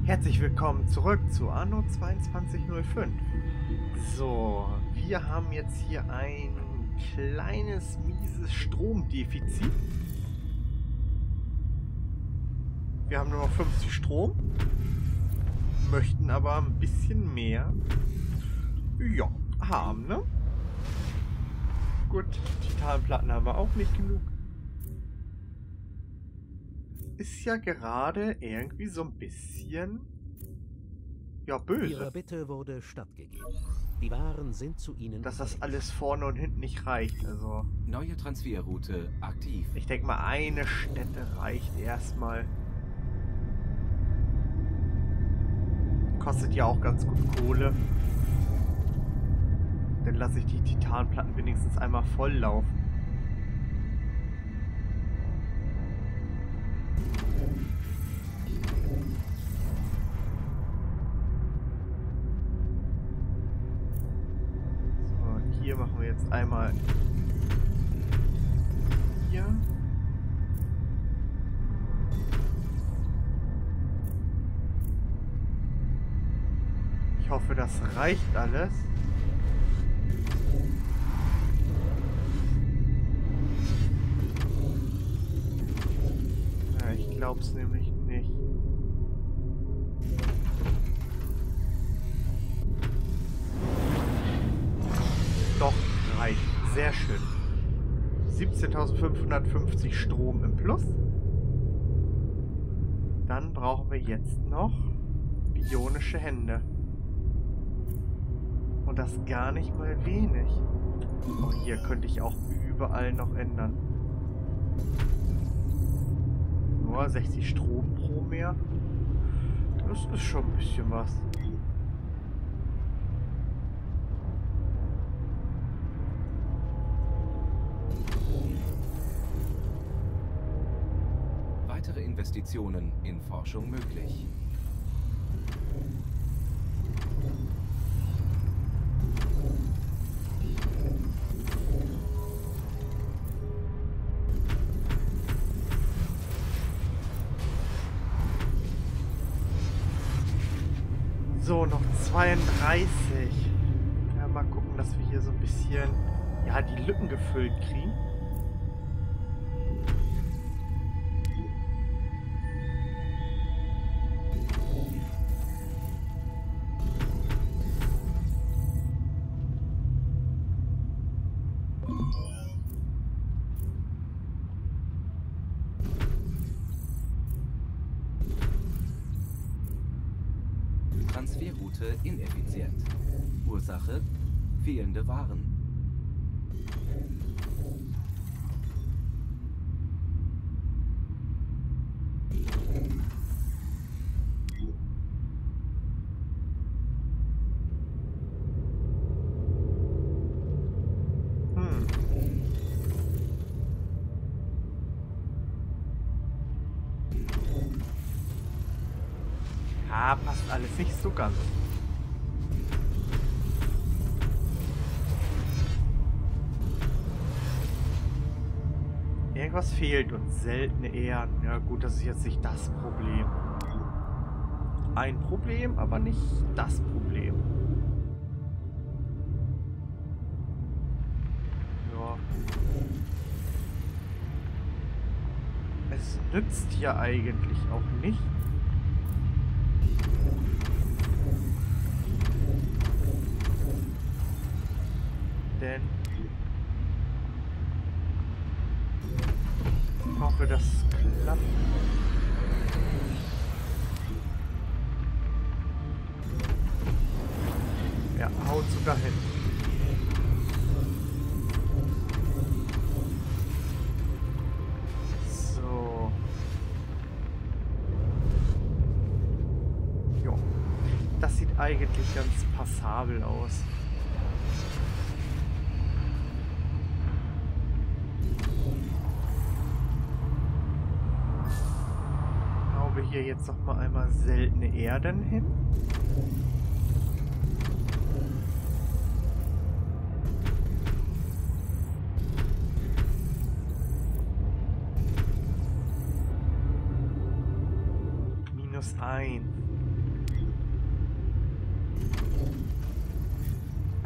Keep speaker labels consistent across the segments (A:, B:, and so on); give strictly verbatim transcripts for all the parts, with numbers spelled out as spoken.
A: Herzlich willkommen zurück zu Anno zweiundzwanzig null fünf. So, wir haben jetzt hier ein kleines, mieses Stromdefizit. Wir haben nur noch fünfzig Strom, möchten aber ein bisschen mehr, ja, haben, ne? Gut, Titanplatten haben wir auch nicht genug. Ist ja gerade irgendwie so ein bisschen, ja, böse.
B: Ihrer Bitte wurde stattgegeben. Die Waren sind zu Ihnen
A: Dass das
B: unterwegs.
A: alles vorne und hinten nicht reicht, also.
C: Neue Transferroute aktiv.
A: Ich denke mal, eine Stätte reicht erstmal. Kostet ja auch ganz gut Kohle. Dann lasse ich die Titanplatten wenigstens einmal voll laufen. So, hier machen wir jetzt einmal hier. Ich hoffe, das reicht alles. Ja, ich glaube es nämlich nicht. Doch, reicht. Sehr schön. siebzehntausendfünfhundertfünfzig Strom im Plus. Dann brauchen wir jetzt noch bionische Hände. Und das gar nicht mal wenig. Oh, hier könnte ich auch überall noch ändern. Nur sechzig Strom pro mehr. Das ist schon ein bisschen was.
C: Weitere Investitionen in Forschung möglich.
A: So, noch zweiunddreißig. Ja, mal gucken, dass wir hier so ein bisschen, ja, die Lücken gefüllt kriegen.
C: Transferroute ineffizient. Ursache: fehlende Waren.
A: Hm. Ah, passt alles nicht so ganz. Irgendwas fehlt uns. Seltene Erden. Ja gut, das ist jetzt nicht das Problem. Ein Problem, aber nicht das Problem. Ja. Es nützt hier eigentlich auch nicht. Denn ich hoffe, das klappt. Ja, haut sogar hin. So. Jo. Das sieht eigentlich ganz passabel aus. Hier jetzt noch mal einmal seltene Erden hin. Minus eins.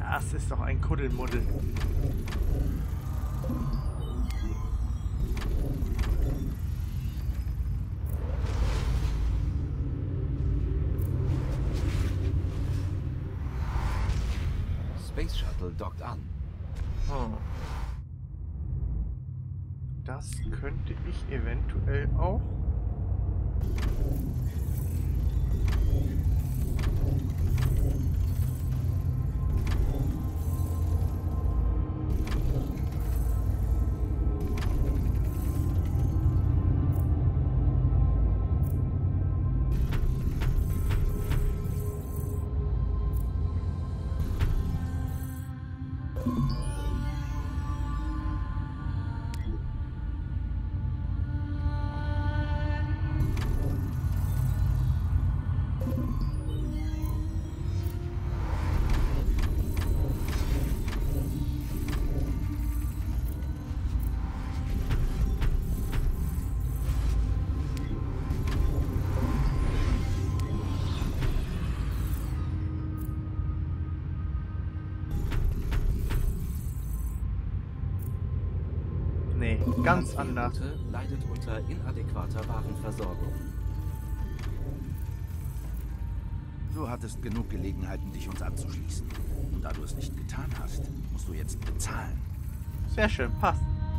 A: Das ist doch ein Kuddelmuddel.
C: Space Shuttle dockt an.
A: Oh. Das könnte ich eventuell auch. Nee, ganz anders.
C: Route leidet unter inadäquater Warenversorgung.
D: Du hattest genug Gelegenheiten, dich uns anzuschließen. Und da du es nicht getan hast, musst du jetzt bezahlen.
A: Sehr schön, passt.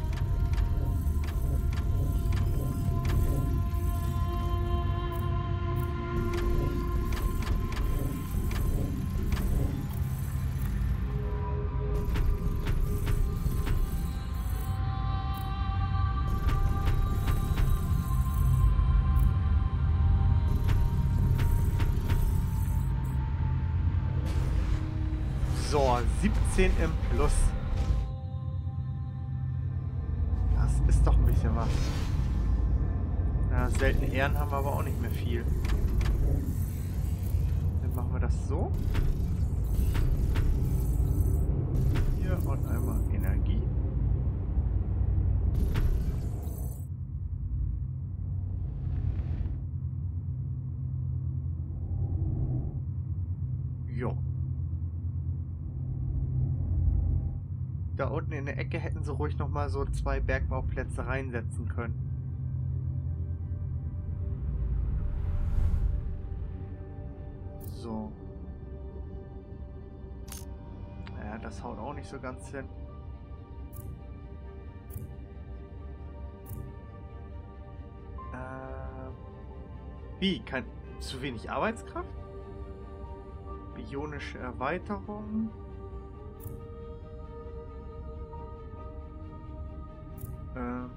A: So, siebzehn im Plus. Das ist doch ein bisschen was. Ja, seltene Ehren haben wir aber auch nicht mehr viel. Dann machen wir das so. Hier und einmal Energie. Jo. Da unten in der Ecke hätten sie ruhig noch mal so zwei Bergbauplätze reinsetzen können. So. Ja, das haut auch nicht so ganz hin. Äh, wie? Kein, zu wenig Arbeitskraft? Bionische Erweiterung. Ähm.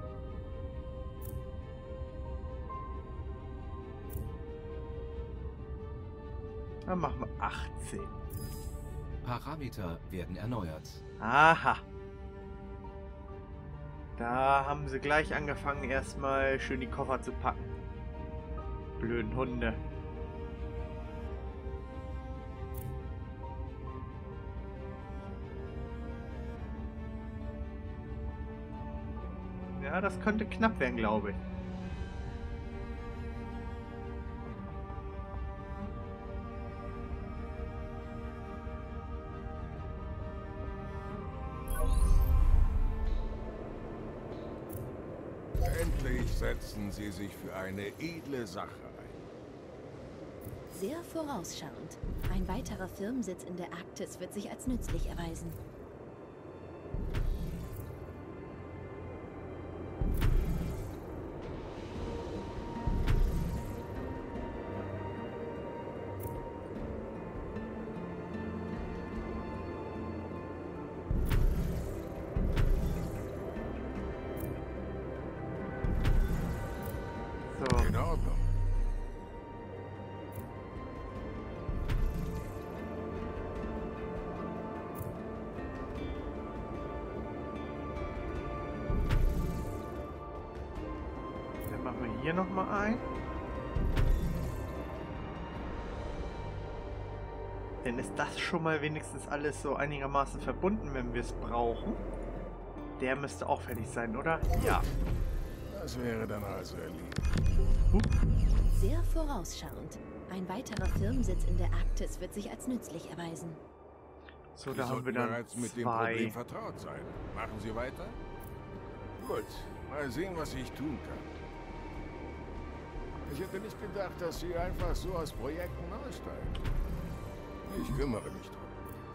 A: Dann machen wir achtzehn.
C: Parameter werden erneuert.
A: Aha. Da haben sie gleich angefangen, erstmal schön die Koffer zu packen. Blöden Hunde. Ja, das könnte knapp werden, glaube ich.
E: Endlich setzen Sie sich für eine edle Sache ein.
F: Sehr vorausschauend. Ein weiterer Firmensitz in der Arktis wird sich als nützlich erweisen.
E: In Ordnung.
A: Dann machen wir hier noch mal ein. Dann ist das schon mal wenigstens alles so einigermaßen verbunden, wenn wir es brauchen. Der müsste auch fertig sein, oder? Ja.
E: Das wäre dann also erledigt.
F: Sehr vorausschauend. Ein weiterer Firmensitz in der Arktis wird sich als nützlich erweisen.
A: So,
E: Sie
A: da haben wir
E: sollten
A: dann
E: bereits mit dem
A: zwei.
E: Problem vertraut sein. Machen Sie weiter? Gut, mal sehen, was ich tun kann. Ich hätte nicht gedacht, dass Sie einfach so aus Projekten aussteigen. Ich kümmere mich drum.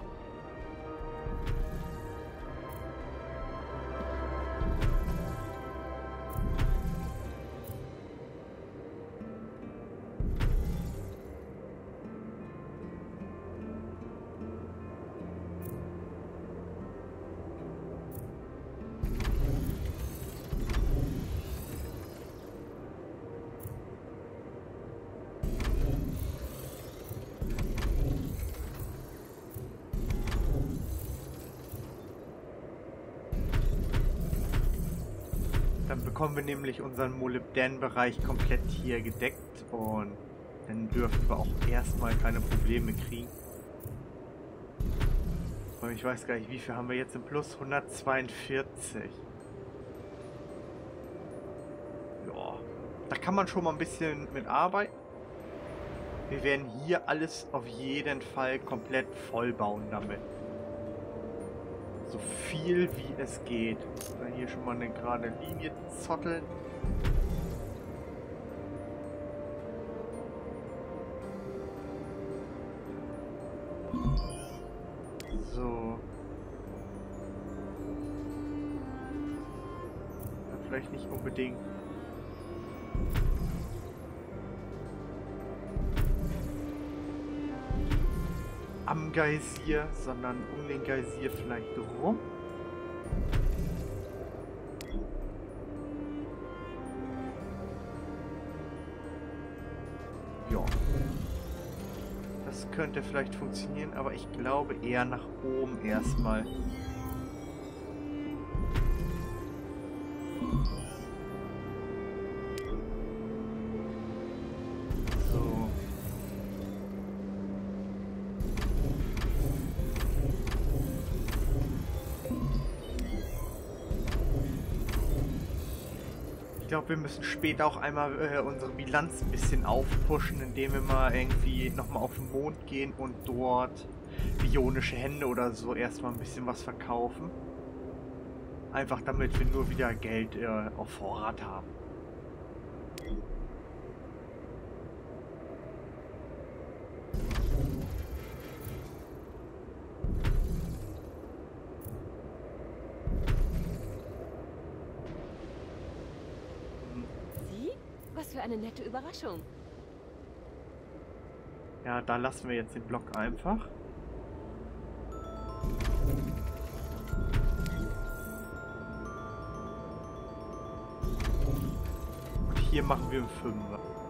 A: Dann bekommen wir nämlich unseren Molybdän-Bereich komplett hier gedeckt und dann dürfen wir auch erstmal keine Probleme kriegen. Und ich weiß gar nicht, wie viel haben wir jetzt im Plus? hundertzweiundvierzig. Ja, da kann man schon mal ein bisschen mit arbeiten. Wir werden hier alles auf jeden Fall komplett voll bauen damit. So viel wie es geht. Dann hier schon mal eine gerade Linie zotteln. So. Ja, vielleicht nicht unbedingt. Am Geysir, sondern um den Geysir vielleicht rum. Ja. Das könnte vielleicht funktionieren, aber ich glaube eher nach oben erstmal. So. Ich glaube, wir müssen später auch einmal äh, unsere Bilanz ein bisschen aufpushen, indem wir mal irgendwie nochmal auf den Mond gehen und dort bionische Hände oder so erstmal ein bisschen was verkaufen. Einfach damit wir nur wieder Geld äh, auf Vorrat haben.
G: Was für eine nette Überraschung.
A: Ja, da lassen wir jetzt den Block einfach. Und hier machen wir einen Fünfer.